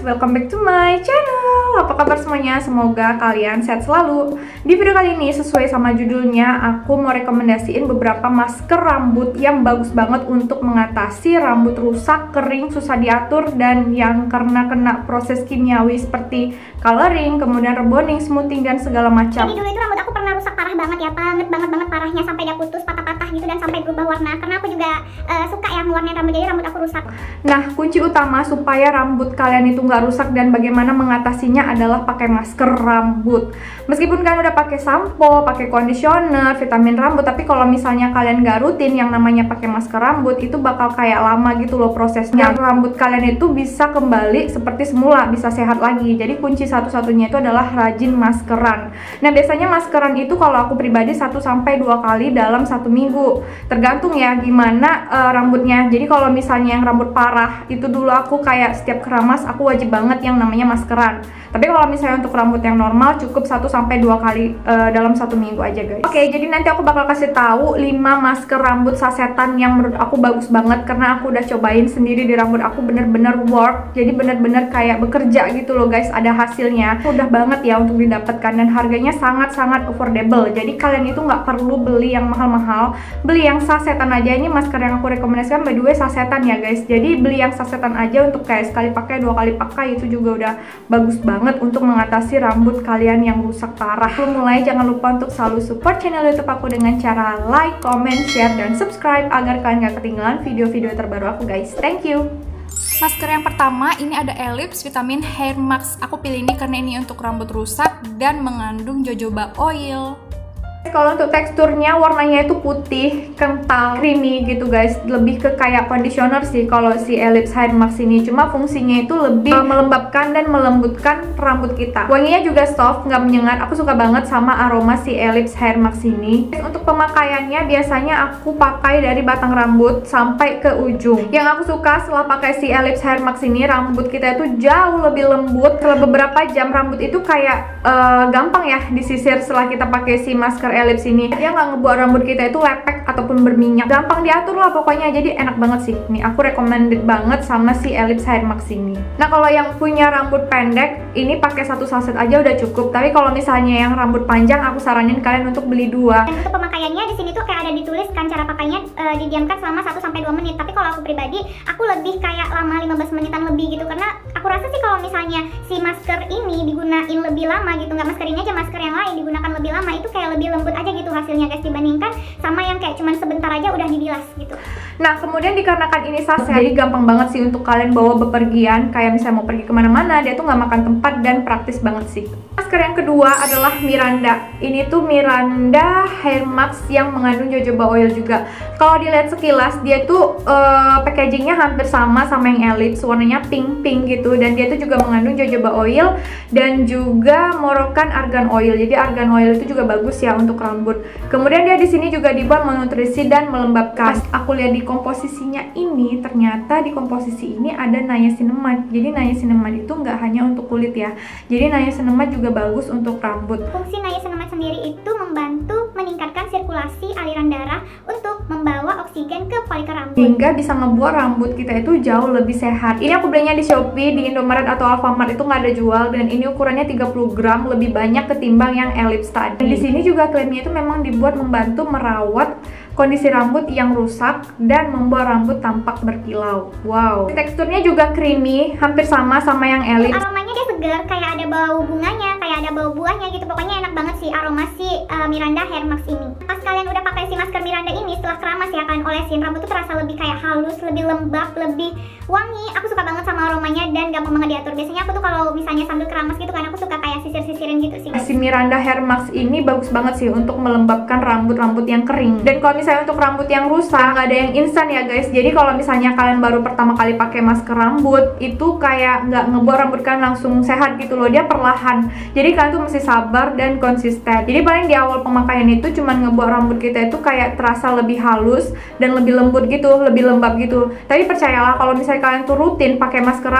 welcome back to my channel. Apa kabar semuanya? Semoga kalian sehat selalu. Di video kali ini sesuai sama judulnya, aku mau rekomendasiin beberapa masker rambut yang bagus banget untuk mengatasi rambut rusak, kering, susah diatur, dan yang karena kena proses kimiawi seperti coloring, kemudian rebonding, smoothing, dan segala macam. Jadi dulu itu rambut aku pernah rusak parah banget ya, banget parahnya, sampai dia putus, patah-patah gitu, dan sampai berubah warna. Karena aku juga suka ya mewarnain rambut, jadi rambut aku rusak. Nah, kunci utama supaya rambut kalian itu nggak rusak dan bagaimana mengatasinya adalah pakai masker rambut. Meskipun kalian udah pakai sampo, pakai conditioner, vitamin rambut, tapi kalau misalnya kalian nggak rutin yang namanya pakai masker rambut, itu bakal kayak lama gitu loh prosesnya. Rambut kalian itu bisa kembali seperti semula, bisa sehat lagi. Jadi kunci satu-satunya itu adalah rajin maskeran. Nah, biasanya maskeran itu kalau aku pribadi 1-2 kali dalam 1 minggu. Tergantung ya gimana rambutnya. Jadi kalau misalnya yang rambut parah, itu dulu aku kayak setiap keramas aku wajib banget yang namanya maskeran. Tapi kalau misalnya untuk rambut yang normal cukup 1-2 kali dalam 1 minggu aja guys. Oke, jadi nanti aku bakal kasih tahu 5 masker rambut sasetan yang menurut aku bagus banget karena aku udah cobain sendiri di rambut aku, bener-bener work. Jadi bener-bener kayak bekerja gitu loh guys, ada hasilnya. Mudah banget ya untuk didapatkan dan harganya sangat-sangat affordable. Jadi kalian itu nggak perlu beli yang mahal-mahal, beli yang sasetan aja. Ini masker yang aku rekomendasikan by the way sasetan ya guys. Jadi beli yang sasetan aja untuk kayak sekali pakai, 2 kali pakai, itu juga udah bagus banget untuk mengatasi rambut kalian yang rusak parah. Sebelum mulai, jangan lupa untuk selalu support channel YouTube aku dengan cara like, comment, share, dan subscribe agar kalian gak ketinggalan video-video terbaru aku guys. Thank you. Masker yang pertama ini ada Ellipse Vitamin Hair Mask. Aku pilih ini karena ini untuk rambut rusak dan mengandung jojoba oil. Kalau untuk teksturnya warnanya itu putih, kental, creamy gitu guys. Lebih ke kayak conditioner sih kalau si Ellipse Hair Mask ini. Cuma fungsinya itu lebih melembabkan dan melembutkan rambut kita. Wanginya juga soft, nggak menyengat. Aku suka banget sama aroma si Ellipse Hair Mask ini. Untuk pemakaiannya biasanya aku pakai dari batang rambut sampai ke ujung. Yang aku suka setelah pakai si Ellipse Hair Mask ini, rambut kita itu jauh lebih lembut. Setelah beberapa jam rambut itu kayak gampang ya disisir setelah kita pakai si masker Ellipse ini. Dia nggak ngebuat rambut kita itu lepek ataupun berminyak, gampang diatur lah pokoknya. Jadi enak banget sih. Nih aku recommended banget sama si Ellipse Hair Mask ini. Nah, kalau yang punya rambut pendek ini pakai 1 saset aja udah cukup. Tapi kalau misalnya yang rambut panjang, aku saranin kalian untuk beli 2. Dan untuk pemakaiannya di sini tuh kayak ada dituliskan cara pakainya, didiamkan selama 1-2 menit. Tapi kalau aku pribadi, aku lebih kayak lama 15 menitan lebih gitu, karena aku rasa sih kalau misalnya si masker ini digunain lebih lama gitu, nggak masker ini aja, masker yang lain digunakan lebih lama, itu kayak lebih lembut aja gitu hasilnya guys, dibandingkan sama yang kayak cuman sebentar aja udah dibilas gitu. Nah, kemudian dikarenakan ini saset, jadi gampang banget sih untuk kalian bawa bepergian. Kayak misalnya mau pergi kemana-mana, dia tuh nggak makan tempat dan praktis banget sih. Masker yang kedua adalah Miranda. Ini tuh Miranda Hair Mask yang mengandung jojoba oil juga. Kalau dilihat sekilas, dia tuh packagingnya hampir sama yang Ellipse, warnanya pink gitu, dan dia tuh juga mengandung jojoba oil dan juga Moroccan argan oil. Jadi argan oil itu juga bagus ya untuk rambut. Kemudian dia di sini juga dibuat menutrisi dan melembabkan. Aku lihat di komposisinya ini, ternyata di komposisi ini ada niacinamide. Jadi niacinamide itu nggak hanya untuk kulit ya. Jadi niacinamide juga bagus untuk rambut. Fungsi niacinamide sendiri itu membantu meningkatkan sirkulasi aliran darah untuk membawa oksigen ke folikel rambut, hingga bisa ngebuat rambut kita itu jauh lebih sehat. Ini aku belinya di Shopee, di Indomaret atau Alfamart itu nggak ada jual, dan ini ukurannya 30 gram, lebih banyak ketimbang yang Ellipse tadi. Dan di sini juga klaimnya itu memang dibuat membantu merawat kondisi rambut yang rusak dan membuat rambut tampak berkilau. Wow. Teksturnya juga creamy, hampir sama yang Ellipse. Aromanya dia segar, kayak ada bau bunganya, kayak ada bau buahnya gitu. Pokoknya enak banget sih aroma si Miranda Hair Mask ini. Pas kalian udah pakai si masker Miranda ini, setelah keramas ya, kalian olesin, rambut tuh terasa lebih kayak halus, lebih lembab, lebih wangi. Aku suka banget sama aromanya dan gampang banget diatur. Biasanya aku tuh kalau misalnya sambil keramas gitu kan, aku suka kayak sisir-sisirin gitu sih. Si Miranda Hair Mask ini bagus banget sih untuk melembabkan rambut-rambut yang kering. Dan kalau misalnya untuk rambut yang rusak, nggak ada yang instan ya guys. Jadi kalau misalnya kalian baru pertama kali pakai masker rambut, itu kayak nggak ngebuat rambut kalian langsung sehat gitu loh. Dia perlahan. Jadi kalian tuh mesti sabar dan konsisten. Jadi paling di awal pemakaian itu cuman ngebuat rambut kita itu kayak terasa lebih halus dan lebih lembut gitu, lebih lembab gitu. Tapi percayalah kalau misalnya kalian tuh rutin pakai masker rambut,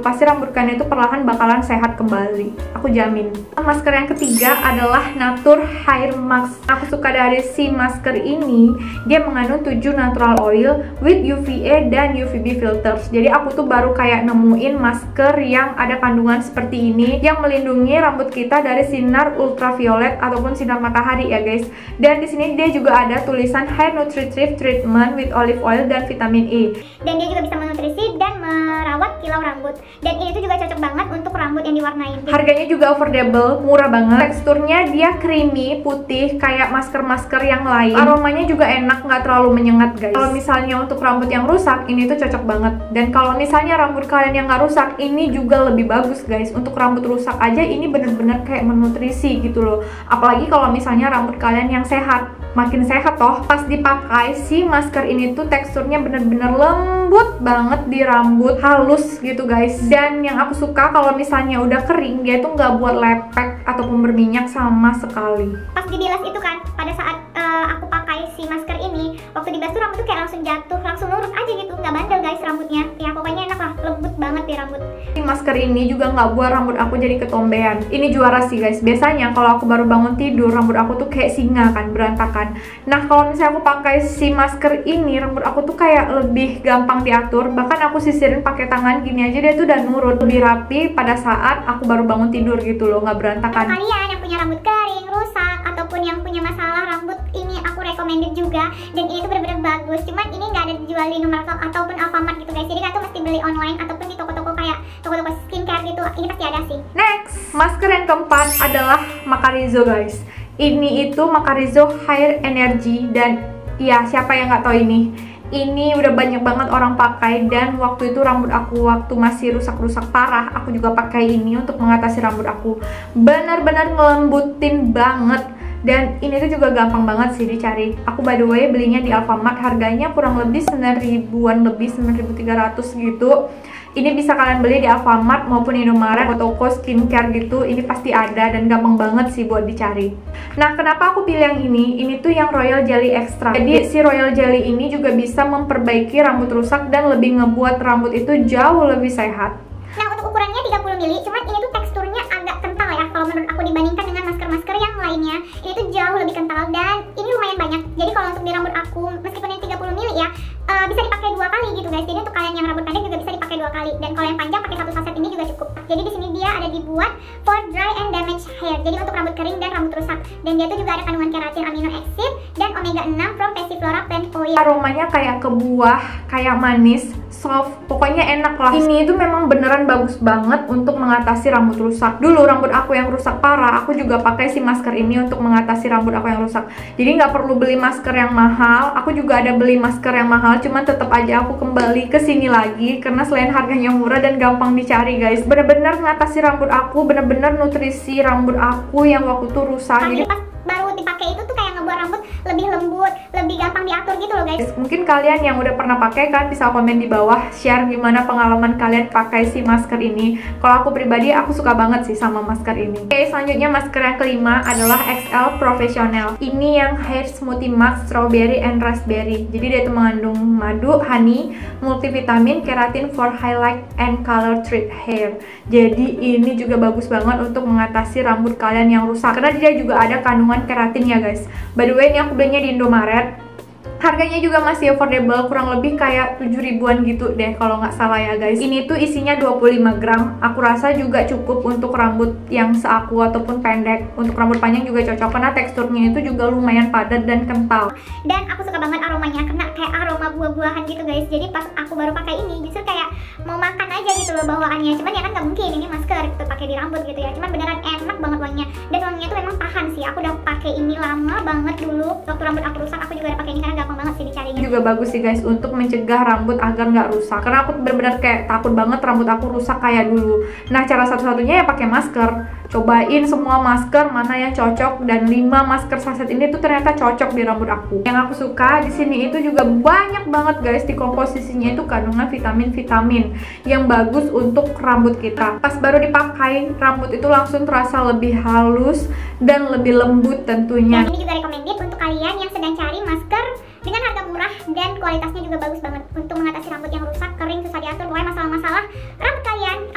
pasti rambut kalian itu perlahan bakalan sehat kembali. Aku jamin. Masker yang ketiga adalah Nature Hair Mask. Aku suka dari si masker ini, dia mengandung 7 natural oil with UVA dan UVB filters. Jadi aku tuh baru kayak nemuin masker yang ada kandungan seperti ini yang melindungi rambut kita dari sinar ultraviolet ataupun sinar matahari ya guys. Dan di sini dia juga ada tulisan Hair Nutritive Treatment with olive oil dan vitamin E. Dan dia juga bisa menutrisi dan merawat kilau rambut. Dan ini tuh juga cocok banget untuk rambut yang diwarnain. Harganya juga affordable, murah banget. Teksturnya dia creamy, putih, kayak masker-masker yang lain. Aromanya juga enak, nggak terlalu menyengat guys. Kalau misalnya untuk rambut yang rusak, ini tuh cocok banget. Dan kalau misalnya rambut kalian yang nggak rusak, ini juga lebih bagus guys. Untuk rambut rusak aja, ini bener-bener kayak menutrisi gitu loh. Apalagi kalau misalnya rambut kalian yang sehat, makin sehat toh. Pas dipakai si masker ini tuh teksturnya bener-bener lembut banget di rambut, halus gitu guys. Dan yang aku suka kalau misalnya udah kering, dia tuh nggak buat lepek ataupun berminyak sama sekali. Pas dibilas itu kan, pada saat aku pakai si masker ini, waktu dibilas tuh rambut tuh kayak langsung jatuh, langsung lurus aja gitu, nggak bandel guys rambutnya. Ya pokoknya enak lah, lembut banget di rambut. Si masker ini juga nggak buat rambut aku jadi ketombean. Ini juara sih guys. Biasanya kalau aku baru bangun tidur, rambut aku tuh kayak singa kan, berantakan. Nah kalau misalnya aku pakai si masker ini, rambut aku tuh kayak lebih gampang diatur. Bahkan aku sisirin pakai tangan gini aja, dia tuh udah nurut, lebih rapi pada saat aku baru bangun tidur gitu loh, nggak berantakan. Kalian yang punya rambut kering, rusak, ataupun yang punya masalah rambut, ini aku recommended juga. Dan ini tuh bener-bener bagus. Cuman ini nggak ada dijual di Numarket ataupun Alfamart gitu guys. Jadi kalian tuh mesti beli online ataupun di toko-toko kayak toko-toko skincare gitu. Ini pasti ada sih. Next, masker yang keempat adalah Macarizo guys. Ini itu Macarizo Hair Energy. Dan ya siapa yang nggak tahu ini? Ini udah banyak banget orang pakai. Dan waktu itu rambut aku waktu masih rusak-rusak parah, aku juga pakai ini untuk mengatasi rambut aku. Benar-benar ngelembutin banget. Dan ini tuh juga gampang banget sih dicari. Aku by the way belinya di Alfamart, harganya kurang lebih 9.000-an lebih, 9.300 gitu. Ini bisa kalian beli di Alfamart maupun Indomaret, toko skincare gitu. Ini pasti ada dan gampang banget sih buat dicari. Nah, kenapa aku pilih yang ini? Ini tuh yang Royal Jelly Extra. Jadi si Royal Jelly ini juga bisa memperbaiki rambut rusak dan lebih ngebuat rambut itu jauh lebih sehat. Nah, untuk ukurannya 30 ml, cuman ini tuh teksturnya agak kental ya kalau menurut aku dibandingkan dengan masker-masker yang lainnya. Ini tuh jauh lebih kental dan ini lumayan banyak. Jadi kalau untuk di rambut aku, meskipun ini 30 ml ya, bisa dipakai 2 kali gitu guys. Jadi untuk kalian yang rambut pendek juga bisa dipakai 2 kali. Dan kalau yang panjang pakai 1 saset ini juga cukup. Jadi di sini dia ada dibuat for dry and damaged hair. Jadi untuk rambut kering dan rambut rusak. Dan dia tuh juga ada kandungan keratin, amino acid, dan omega 6 from passiflora plant oil. Aromanya kayak ke buah, kayak manis, soft, pokoknya enak lah. Ini itu memang beneran bagus banget untuk mengatasi rambut rusak. Dulu rambut aku yang rusak parah, aku juga pakai si masker ini untuk mengatasi rambut aku yang rusak. Jadi nggak perlu beli masker yang mahal. Aku juga ada beli masker yang mahal, cuman tetap aja aku kembali ke sini lagi karena selain harganya murah dan gampang dicari guys. Bener-bener mengatasi rambut aku, bener-bener nutrisi rambut aku yang waktu itu rusak. Jadi pas baru dipakai itu tuh kayak ngebuat rambut lebih lembut, lebih gampang diatur gitu loh guys. Mungkin kalian yang udah pernah pakai kan bisa komen di bawah, share gimana pengalaman kalian pakai si masker ini. Kalau aku pribadi aku suka banget sih sama masker ini. Oke, selanjutnya masker yang kelima adalah XL Professional. Ini yang Hair Smoothie Mask Strawberry and Raspberry. Jadi dia itu mengandung madu, honey, multivitamin, keratin for highlight and color treat hair. Jadi ini juga bagus banget untuk mengatasi rambut kalian yang rusak karena dia juga ada kandungan keratin ya guys. By the way, ini aku belinya di Indomaret. Harganya juga masih affordable, kurang lebih kayak 7 ribuan gitu deh kalau nggak salah ya guys. Ini tuh isinya 25 gram. Aku rasa juga cukup untuk rambut yang seaku ataupun pendek. Untuk rambut panjang juga cocok karena teksturnya itu juga lumayan padat dan kental. Dan aku suka banget aromanya karena kayak aroma buah-buahan gitu guys. Jadi pas aku baru pakai ini justru kayak mau makan aja gitu loh bawaannya. Cuman ya kan nggak mungkin ini masker gitu pakai di rambut gitu ya. Cuman beneran enak banget wanginya. Dan wanginya tuh memang tahan sih. Aku udah pakai ini lama banget dulu. Waktu rambut aku rusak aku juga udah pakai ini karena gampang banget sih dicarinya. Juga bagus sih guys untuk mencegah rambut agar nggak rusak. Karena aku bener-bener kayak takut banget rambut aku rusak kayak dulu. Nah, cara satu-satunya ya pakai masker. Cobain semua masker mana yang cocok dan 5 masker saset ini tuh ternyata cocok di rambut aku. Yang aku suka di sini itu juga banyak banget guys, di komposisinya itu kandungan vitamin-vitamin yang bagus untuk rambut kita. Pas baru dipakai, rambut itu langsung terasa lebih halus dan lebih lembut tentunya. Dan ini juga recommended untuk kalian yang sedang cari masker dengan harga murah dan kualitasnya juga bagus banget untuk mengatasi rambut yang rusak, kering, susah diatur, pokoknya masalah-masalah rambut kalian. Aku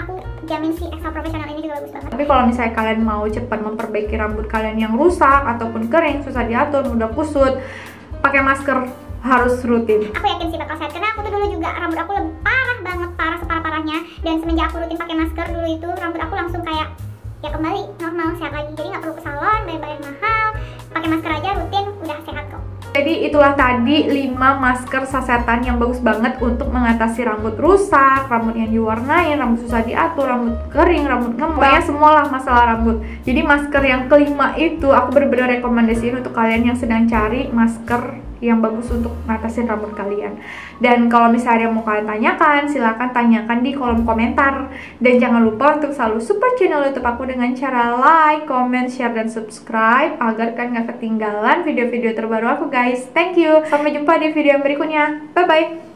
dijamin si Exo Professional ini juga bagus banget. Tapi kalau misalnya kalian mau cepat memperbaiki rambut kalian yang rusak ataupun kering, susah diatur, mudah kusut, pakai masker harus rutin. Aku yakin sih bakal sehat, karena aku tuh dulu juga rambut aku lebih parah banget, parah separah-parahnya. Dan semenjak aku rutin pakai masker dulu itu, rambut aku langsung kayak ya kembali normal, sehat lagi. Jadi nggak perlu ke salon, bayar mahal, pakai masker aja rutin udah sehat kok. Jadi itulah tadi 5 masker sasetan yang bagus banget untuk mengatasi rambut rusak, rambut yang diwarnain, rambut susah diatur, rambut kering, rambut ngembang, semualah masalah rambut. Jadi masker yang kelima itu aku bener-bener rekomendasiin untuk kalian yang sedang cari masker yang bagus untuk ngatasin rambut kalian. Dan kalau misalnya mau kalian tanyakan, silahkan tanyakan di kolom komentar. Dan jangan lupa untuk selalu support channel YouTube aku dengan cara like, comment, share, dan subscribe agar kalian gak ketinggalan video-video terbaru aku guys. Thank you, sampai jumpa di video yang berikutnya. Bye-bye.